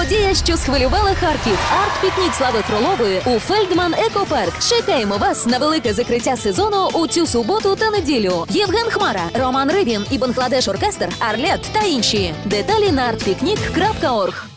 Подія, що схвилювала Харків. Арт-пікнік Слави Фролової у Фельдман Екопарк. Чекаємо вас на велике закриття сезону у цю суботу та неділю. Євген Хмара, Роман Рибін і Бангладеш Оркестр, Арлет та інші. Деталі на artpicnic.org.